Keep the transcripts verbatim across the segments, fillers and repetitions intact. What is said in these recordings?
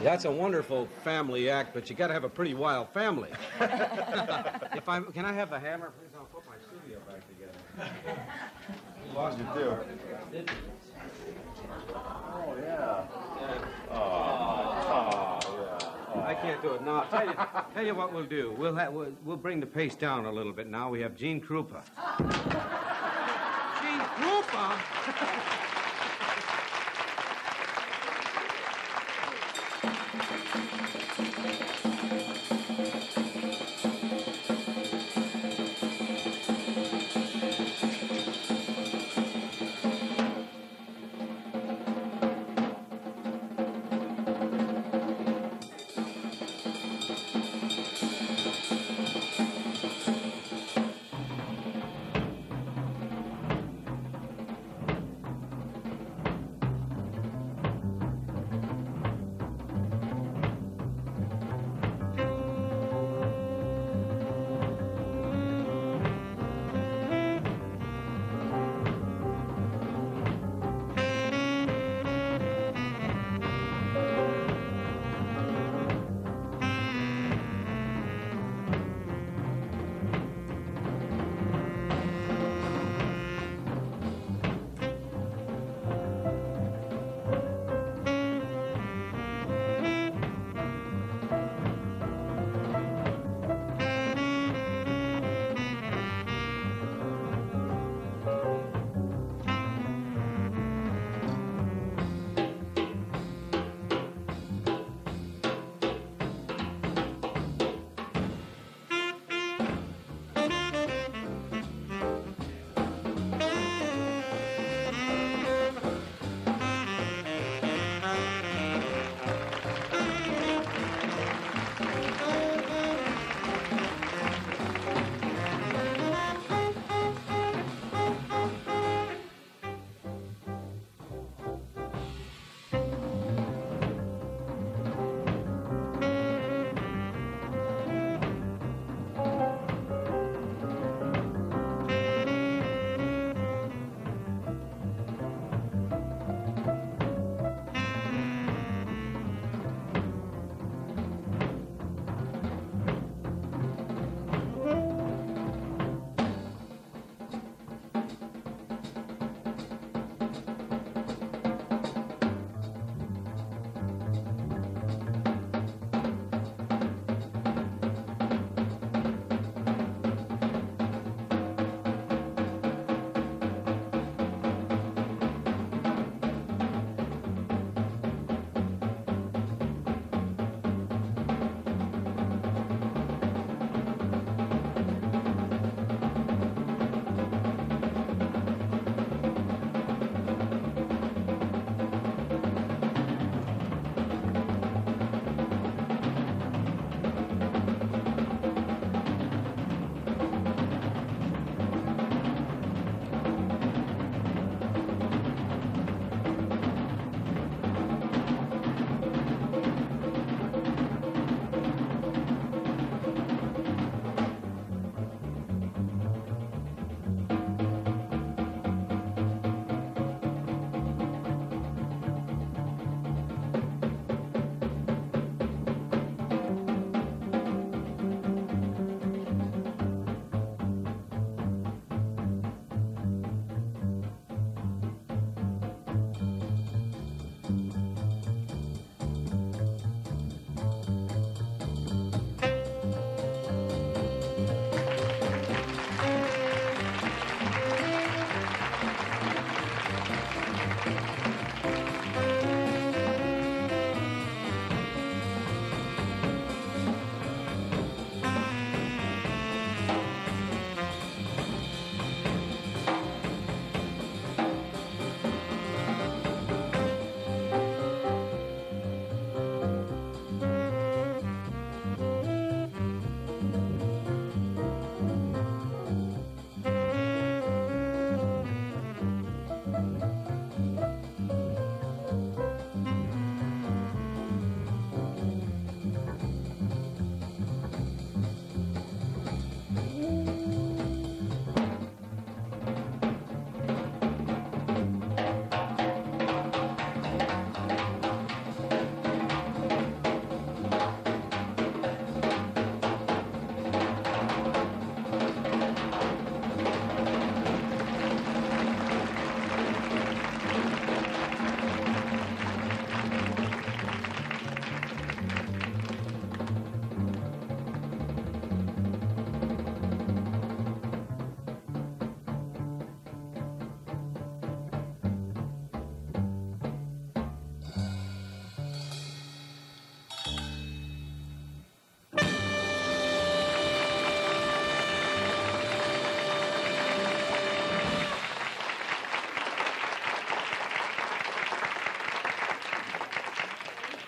That's a wonderful family act, but you got to have a pretty wild family. If I can, I have the hammer, please. I'll put my studio back together. You lost it too. Oh yeah. Oh, oh yeah. I can't do it now. I'll tell you, tell you what we'll do. We'll, have, we'll we'll bring the pace down a little bit now. We have Gene Krupa. Gene Krupa.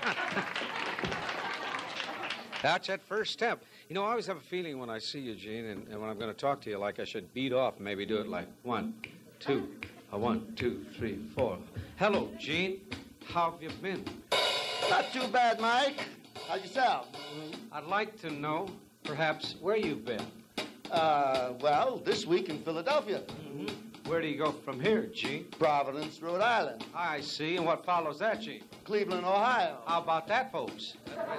That's that first step. You know, I always have a feeling when I see you, Gene, and, and when I'm going to talk to you, like I should beat off and maybe do it like one, two, a one, two, three, four. Hello, Gene. How have you been? Not too bad, Mike. How's yourself? I'd like to know, perhaps, where you've been. Uh, well, this week in Philadelphia. Mm-hmm. Where do you go from here, Gene? Providence, Rhode Island. I see. And what follows that, Gene? Cleveland, Ohio. How about that, folks?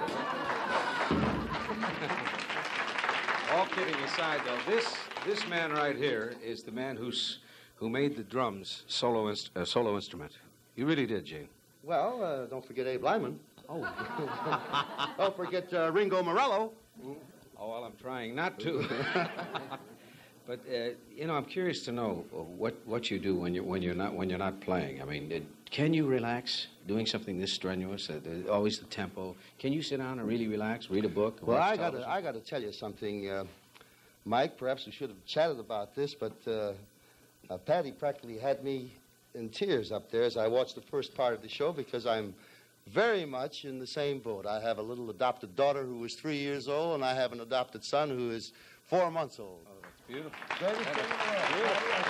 All kidding aside, though, this this man right here is the man who's who made the drums solo inst- uh, solo instrument. You really did, Gene. Well, uh, don't forget Abe Lyman. Oh. Don't forget uh, Ringo Morello. Oh, well, I'm trying not to. But uh, you know, I'm curious to know what, what you do when you when you're not when you're not playing. I mean, it, can you relax doing something this strenuous? Uh, the, always the tempo. Can you sit down and really relax, read a book? Well, I got to I got to tell you something, uh, Mike. Perhaps we should have chatted about this, but uh, uh, Patty practically had me in tears up there as I watched the first part of the show because I'm very much in the same boat. I have a little adopted daughter who is three years old, and I have an adopted son who is four months old. Oh, that's beautiful. Greatest thing in the world.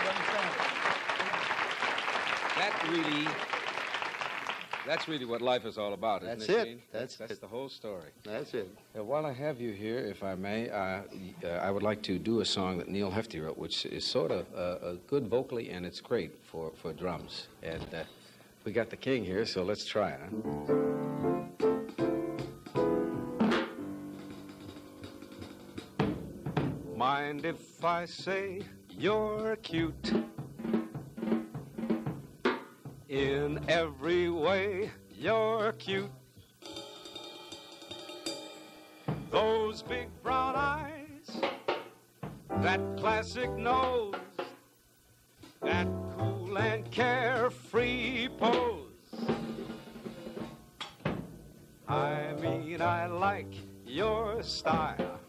That really, that's really what life is all about, isn't That's it, it. Gene? That's that's it. the whole story. That's it. Uh, while I have you here, if I may, uh, uh, I would like to do a song that Neil Hefti wrote, which is sort of uh, uh, good vocally, and it's great for, for drums. And uh, we got the king here, so let's try it. Huh? Mind if I say you're cute? In every way, you're cute. Those big brown eyes, that classic nose, that cool and carefree pose. I mean, I like your style.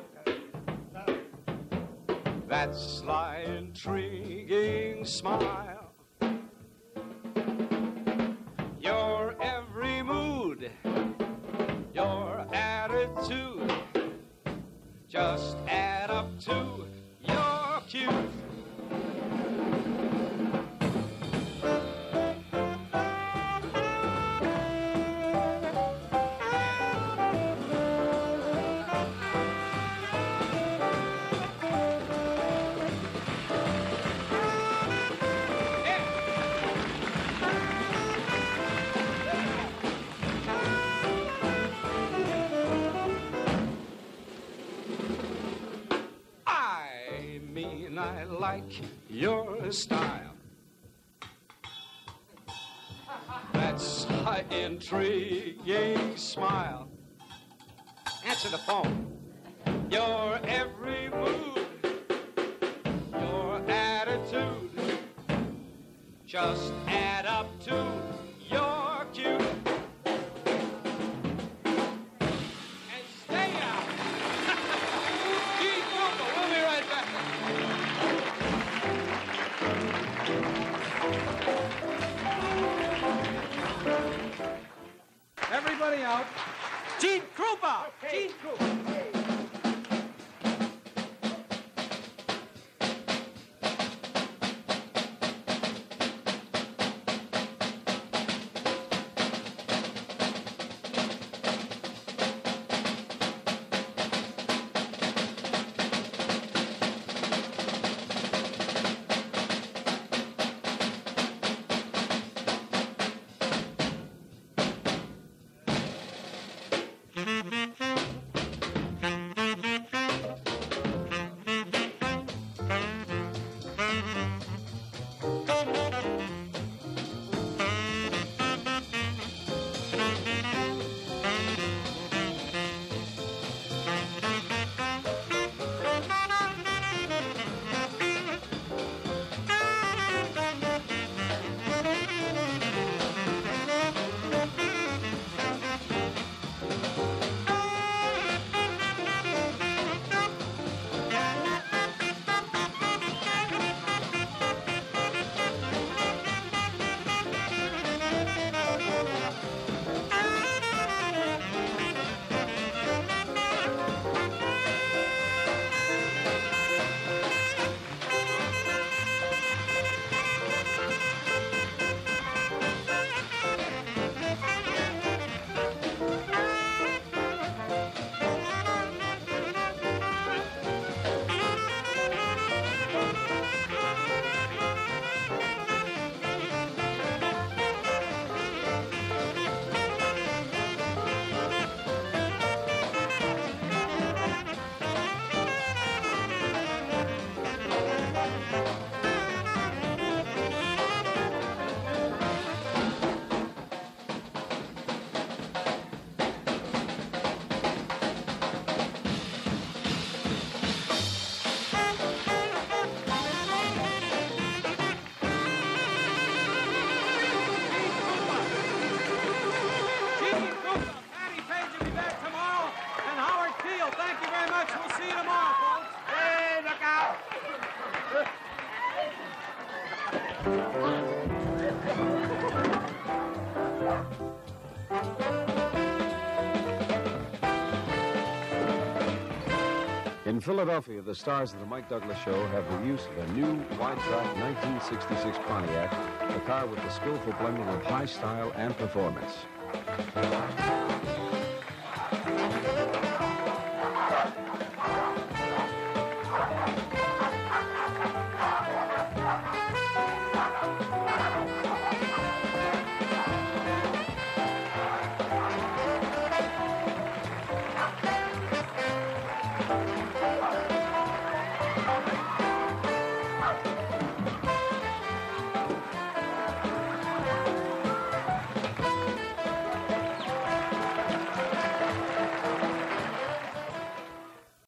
That sly, intriguing smile. Your every mood, your attitude, just add up to you're cute. I like your style. That sly, intriguing smile. Answer the phone. Your every mood, your attitude, just add up to you're cute. And stay out. Gene Krupa, we'll be right back. Everybody out. Gene Krupa! Gene Krupa! In Philadelphia, the stars of the Mike Douglas Show have the use of a new wide-track nineteen sixty-six Pontiac, a car with the skillful blending of high style and performance.